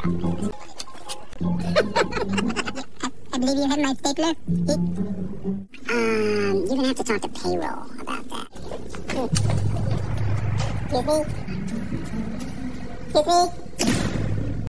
I believe you have my stapler. You're gonna have to talk to payroll about that. Excuse me? Excuse me?